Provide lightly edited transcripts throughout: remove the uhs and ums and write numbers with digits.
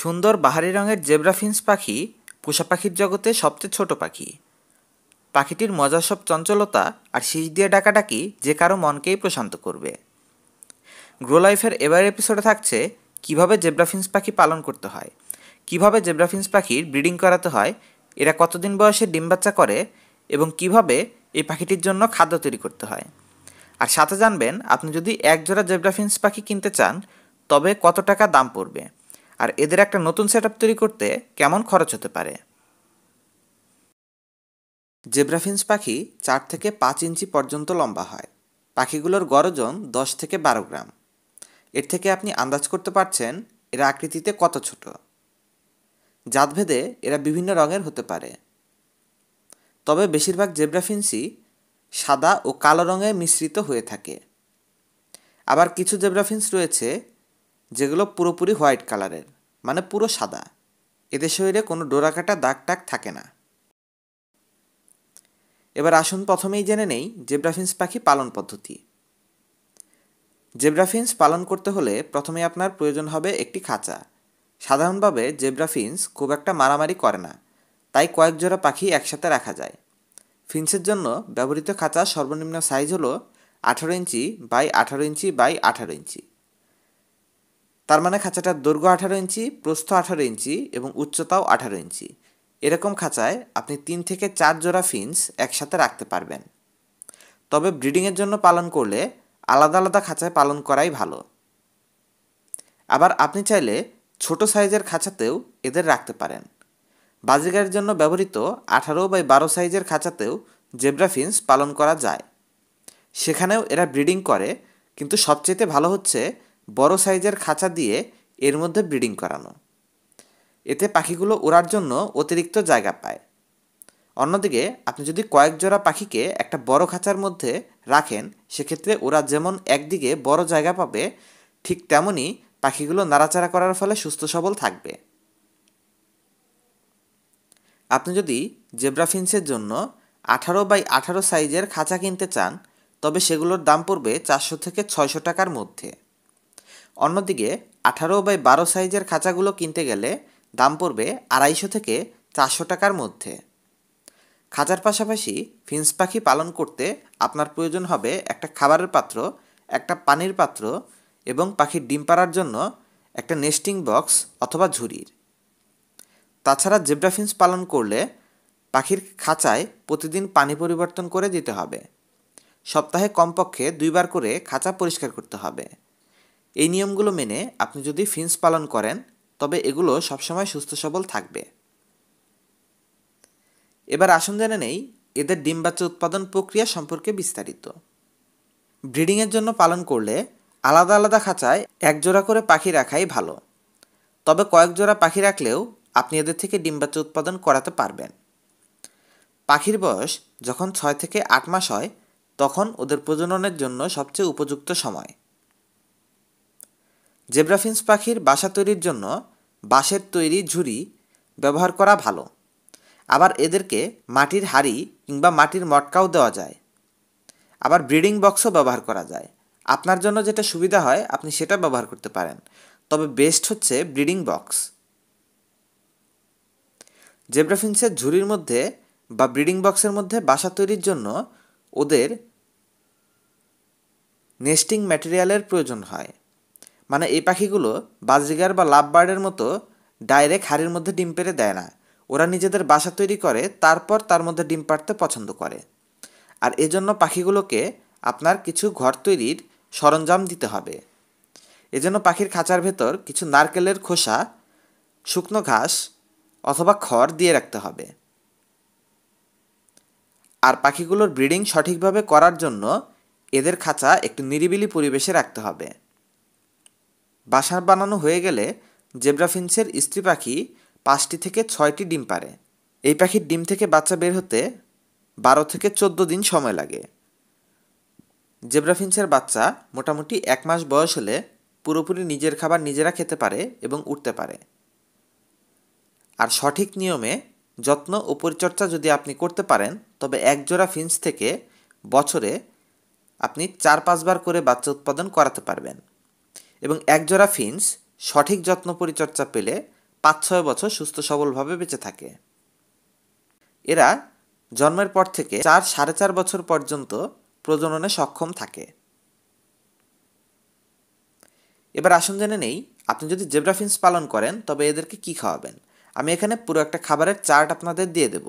সুন্দর বাহারি রঙের জেব্রা ফিঞ্চ পাখি পোষা পাখির জগতে সবচেয়ে ছোট পাখি। পাখিটির মজার সব চঞ্চলতা আর শীষ দিয়ে ডাকাডাকি যে কারো মনকেই প্রশান্ত করবে। গ্রো লাইফের এবার এপিসোডে থাকছে কিভাবে জেব্রা ফিঞ্চ পাখি পালন করতে হয়, কিভাবে জেব্রা ফিঞ্চ পাখির ব্রিডিং করাতে হয়, এরা কতদিন বয়সে ডিম বাচ্চা করে এবং কিভাবে এই পাখিটির জন্য খাদ্য তৈরি করতে হয়। আর সাথে জানবেন আপনি যদি এক জোড়া জেব্রা ফিঞ্চ পাখি কিনতে চান তবে কত টাকা দাম পড়বে, আর এদের একটা নতুন সেটআপ তৈরি করতে কেমন খরচ হতে পারে। জেব্রা ফিঞ্চ পাখি 4 থেকে 5 ইঞ্চি পর্যন্ত লম্বা হয়। পাখিগুলোর গড় ওজন 10 থেকে 12 গ্রাম। এর থেকে আপনি আন্দাজ করতে পারছেন এরা আকৃতিতে কত ছোট। জাতভেদে এরা বিভিন্ন রঙের হতে পারে, তবে বেশিরভাগ জেব্রা ফিঞ্চই সাদা ও কালো রঙে মিশ্রিত হয়ে থাকে। আবার কিছু জেব্রা ফিঞ্চ রয়েছে যেগুলো পুরোপুরি হোয়াইট কালারের, মানে পুরো সাদা। এদের শরীরে কোনো ডোরাকাটা দাগ টাগ থাকে না। এবার আসুন প্রথমেই জেনে নেই জেব্রা ফিঞ্চ পাখি পালন পদ্ধতি। জেব্রা ফিঞ্চ পালন করতে হলে প্রথমে আপনার প্রয়োজন হবে একটি খাঁচা। সাধারণভাবে জেব্রা ফিঞ্চ খুব একটা মারামারি করে না, তাই কয়েক জোড়া পাখি একসাথে রাখা যায়। ফিঞ্চের জন্য ব্যবহৃত খাঁচা সর্বনিম্ন সাইজ হলো 18 ইঞ্চি বাই 18 ইঞ্চি বাই 18 ইঞ্চি। তার মানে খাঁচাটার দৈর্ঘ্য 18 ইঞ্চি, প্রস্থ 18 ইঞ্চি এবং উচ্চতাও 18 ইঞ্চি। এরকম খাঁচায় আপনি 3 থেকে 4 জোড়া ফিঞ্চ একসাথে রাখতে পারবেন। তবে ব্রিডিংয়ের জন্য পালন করলে আলাদা আলাদা খাঁচায় পালন করাই ভালো। আবার আপনি চাইলে ছোট সাইজের খাঁচাতেও এদের রাখতে পারেন। বাজিগারের জন্য ব্যবহৃত 18 বাই 12 সাইজের খাঁচাতেও জেব্রা ফিঞ্চ পালন করা যায়। সেখানেও এরা ব্রিডিং করে, কিন্তু সবচেয়ে ভালো হচ্ছে বড় সাইজের খাঁচা দিয়ে এর মধ্যে ব্রিডিং করানো। এতে পাখিগুলো ওড়ার জন্য অতিরিক্ত জায়গা পায়। অন্যদিকে আপনি যদি কয়েক জোড়া পাখিকে একটা বড় খাঁচার মধ্যে রাখেন, সেক্ষেত্রে ওরা যেমন একদিকে বড় জায়গা পাবে, ঠিক তেমনই পাখিগুলো নাড়াচাড়া করার ফলে সুস্থ সবল থাকবে। আপনি যদি জেব্রা ফিঞ্চের জন্য 18 বাই 18 সাইজের খাঁচা কিনতে চান তবে সেগুলোর দাম পড়বে 400 থেকে 600 টাকার মধ্যে। অন্যদিকে 18 বাই 12 সাইজের খাঁচাগুলো কিনতে গেলে দাম পড়বে 250 থেকে 400 টাকার মধ্যে। খাঁচার পাশাপাশি ফিঞ্চ পাখি পালন করতে আপনার প্রয়োজন হবে একটা খাবারের পাত্র, একটা পানির পাত্র এবং পাখির ডিম পাড়ার জন্য একটা নেস্টিং বক্স অথবা ঝুড়ির। তাছাড়া জেব্রা ফিঞ্চ পালন করলে পাখির খাঁচায় প্রতিদিন পানি পরিবর্তন করে দিতে হবে। সপ্তাহে কমপক্ষে 2 বার করে খাঁচা পরিষ্কার করতে হবে। এই নিয়মগুলো মেনে আপনি যদি ফিঞ্চ পালন করেন তবে এগুলো সবসময় সুস্থ সবল থাকবে। এবার আসুন জেনে নেই এদের ডিম বাচ্চা উৎপাদন প্রক্রিয়া সম্পর্কে বিস্তারিত। ব্রিডিংয়ের জন্য পালন করলে আলাদা আলাদা খাঁচায় এক জোড়া করে পাখি রাখাই ভালো। তবে কয়েক জোড়া পাখি রাখলেও আপনি এদের থেকে ডিম বাচ্চা উৎপাদন করাতে পারবেন। পাখির বয়স যখন 6 থেকে 8 মাস হয় তখন ওদের প্রজননের জন্য সবচেয়ে উপযুক্ত সময়। জেব্রা ফিঞ্চ পাখির বাসা তৈরির জন্য বাঁশের তৈরি ঝুড়ি ব্যবহার করা ভালো। আবার এদেরকে মাটির হাঁড়ি কিংবা মাটির মটকাও দেওয়া যায়। আবার ব্রিডিং বক্সও ব্যবহার করা যায়। আপনার জন্য যেটা সুবিধা হয় আপনি সেটা ব্যবহার করতে পারেন, তবে বেস্ট হচ্ছে ব্রিডিং বক্স। জেব্রা ফিঞ্চের ঝুড়ির মধ্যে বা ব্রিডিং বক্সের মধ্যে বাসা তৈরির জন্য ওদের নেস্টিং ম্যাটেরিয়ালের প্রয়োজন হয়। মানে এই পাখিগুলো বাজরিগার বা লাভ বার্ডের মতো ডাইরেক্ট হাড়ির মধ্যে ডিম পেড়ে দেয় না। ওরা নিজেদের বাসা তৈরি করে, তারপর তার মধ্যে ডিম পাড়তে পছন্দ করে। আর এজন্য পাখিগুলোকে আপনার কিছু ঘর তৈরির সরঞ্জাম দিতে হবে। এজন্য পাখির খাঁচার ভেতর কিছু নারকেলের খোসা, শুকনো ঘাস অথবা খড় দিয়ে রাখতে হবে। আর পাখিগুলোর ব্রিডিং সঠিকভাবে করার জন্য এদের খাঁচা একটু নিরিবিলি পরিবেশে রাখতে হবে। বাসা বানানো হয়ে গেলে জেব্রা ফিঞ্চের স্ত্রী পাখি 5টি থেকে 6টি ডিম পাড়ে। এই পাখির ডিম থেকে বাচ্চা বের হতে 12 থেকে 14 দিন সময় লাগে। জেব্রা ফিঞ্চের বাচ্চা মোটামুটি 1 মাস বয়স হলে পুরোপুরি নিজের খাবার নিজেরা খেতে পারে এবং উঠতে পারে। আর সঠিক নিয়মে যত্ন ও পরিচর্যা যদি আপনি করতে পারেন তবে এক জোড়া ফিঞ্চ থেকে বছরে আপনি 4-5 বার করে বাচ্চা উৎপাদন করাতে পারবেন। এবং এক জোড়া ফিঞ্চ সঠিক যত্ন পরিচর্যা পেলে 5-6 বছর সুস্থ সবলভাবে বেঁচে থাকে। এরা জন্মের পর থেকে 4-4.5 বছর পর্যন্ত প্রজননে সক্ষম থাকে। এবার আসুন জেনে নেই, আপনি যদি জেব্রা ফিন্স পালন করেন তবে এদেরকে কি খাওয়াবেন। আমি এখানে পুরো একটা খাবারের চার্ট আপনাদের দিয়ে দেব।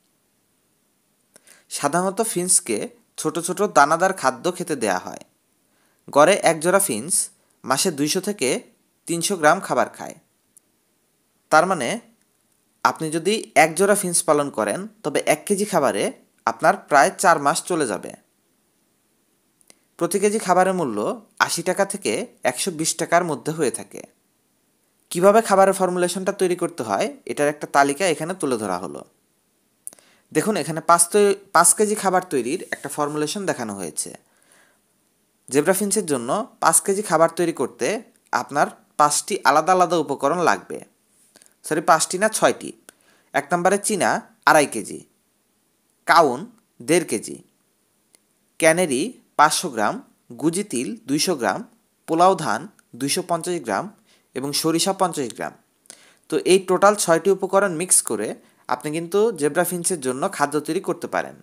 সাধারণত ফিন্সকে ছোট ছোট দানাদার খাদ্য খেতে দেয়া হয়। গড়ে এক জোড়া ফিন্স মাসে 200 থেকে 300 গ্রাম খাবার খায়। তার মানে আপনি যদি এক জোড়া ফিন্স পালন করেন তবে 1 কেজি খাবারে আপনার প্রায় 4 মাস চলে যাবে। প্রতি কেজি খাবারের মূল্য 80 টাকা থেকে 120 টাকার মধ্যে হয়ে থাকে। কিভাবে খাবারের ফর্মুলেশনটা তৈরি করতে হয় এটার একটা তালিকা এখানে তুলে ধরা হলো। দেখুন, এখানে 5 কেজি খাবার তৈরির একটা ফর্মুলেশন দেখানো হয়েছে। জেব্রা ফিন্সের জন্য 5 কেজি খাবার তৈরি করতে আপনার 5টি আলাদা আলাদা উপকরণ লাগবে। 5টি না 6টি। 1 নম্বরে চীনা 2.5 কেজি, কাউন 1.5 কেজি, ক্যানেরি 500 গ্রাম, গুজি তিল 200 গ্রাম, পোলাও ধান 250 গ্রাম এবং সরিষা 50 গ্রাম। তো এই টোটাল 6টি উপকরণ মিক্স করে আপনি কিন্তু জেব্রা ফিন্সের জন্য খাদ্য তৈরি করতে পারেন।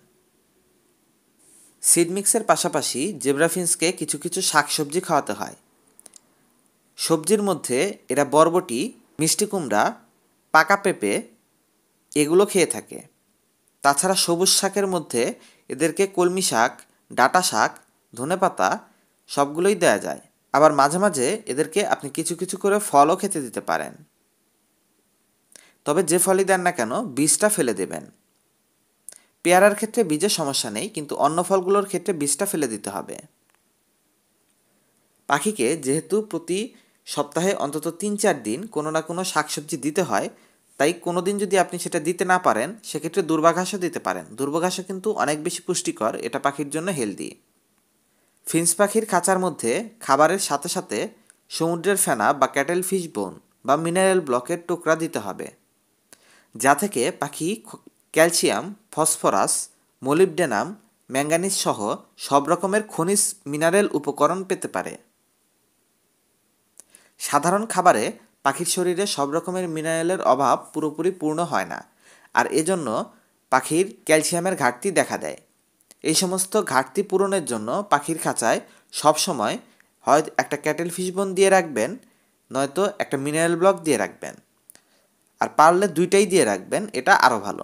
সিড মিক্সের পাশাপাশি জেব্রা ফিন্সকে কিছু কিছু শাকসবজি খাওয়াতে হয়। সবজির মধ্যে এরা বরবটি, মিষ্টি কুমড়া, পাকা পেঁপে এগুলো খেয়ে থাকে। তাছাড়া সবুজ শাকের মধ্যে এদেরকে কলমি শাক, ডাঁটা শাক, ধনেপাতা সবগুলোই দেয়া যায়। আবার মাঝে মাঝে এদেরকে আপনি কিছু কিছু করে ফলও খেতে দিতে পারেন। তবে যে ফলই দেন না কেন বীজটা ফেলে দেবেন। পেয়ারার ক্ষেত্রে বীজের সমস্যা নেই, কিন্তু অন্য ফলগুলোর ক্ষেত্রে বীজটা ফেলে দিতে হবে। পাখিকে যেহেতু প্রতি সপ্তাহে অন্তত 3-4 দিন কোনো না কোনো শাকসবজি দিতে হয়, তাই কোনো দিন যদি আপনি সেটা দিতে না পারেন সেক্ষেত্রে দুর্বা ঘাসও দিতে পারেন। দুর্বা ঘাসও কিন্তু অনেক বেশি পুষ্টিকর, এটা পাখির জন্য হেলদি। ফিন্স পাখির খাঁচার মধ্যে খাবারের সাথে সাথে সমুদ্রের ফেনা বা ক্যাটেল ফিশ বোন বা মিনারেল ব্লকের টুকরা দিতে হবে, যা থেকে পাখি ক্যালসিয়াম, ফসফরাস, মোলিবডেনাম, ম্যাঙ্গানিজ সহ সব রকমের খনিজ মিনারেল উপকরণ পেতে পারে। সাধারণ খাবারে পাখির শরীরে সব রকমের মিনারেলের অভাব পুরোপুরি পূর্ণ হয় না, আর এজন্য পাখির ক্যালসিয়ামের ঘাটতি দেখা দেয়। এই সমস্ত ঘাটতি পূরণের জন্য পাখির খাঁচায় সবসময় হয় একটা ক্যাটেল ফিশ বোন দিয়ে রাখবেন, নয়তো একটা মিনারেল ব্লক দিয়ে রাখবেন, আর পারলে 2টাই দিয়ে রাখবেন, এটা আরও ভালো।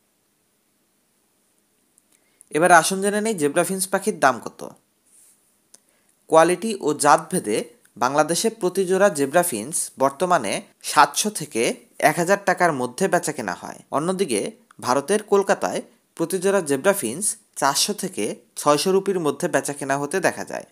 এবার আসুন জেনে নেই জেব্রা ফিন্স পাখির দাম কত। কোয়ালিটি ও জাত ভেদে বাংলাদেশে প্রতি জোড়া জেব্রা ফিন্স বর্তমানে 700 থেকে 1000 টাকার মধ্যে বেচা কেনা হয়। অন্যদিকে ভারতের কলকাতায় প্রতি জোড়া জেব্রা ফিন্স 400 থেকে 600 রুপির মধ্যে বেচা কেনা হতে দেখা যায়।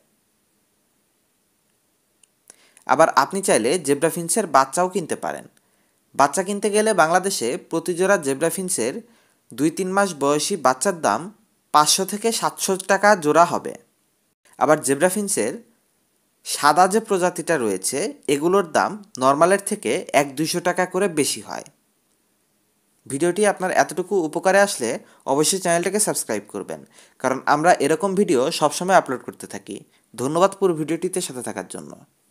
আবার আপনি চাইলে জেব্রা ফিন্সের বাচ্চাও কিনতে পারেন। বাচ্চা কিনতে গেলে বাংলাদেশে প্রতি জোড়া জেব্রা ফিন্সের 2-3 মাস বয়সী বাচ্চার দাম 500 থেকে 700 টাকা জোড়া হবে। আবার জেব্রা ফিন্সের সাদা যে প্রজাতিটা রয়েছে এগুলোর দাম নর্মালের থেকে 100-200 টাকা করে বেশি হয়। ভিডিওটি আপনার এতটুকু উপকারে আসলে অবশ্যই চ্যানেলটাকে সাবস্ক্রাইব করবেন, কারণ আমরা এরকম ভিডিও সবসময় আপলোড করতে থাকি। ধন্যবাদ পুরো ভিডিওটিতে সাথে থাকার জন্য।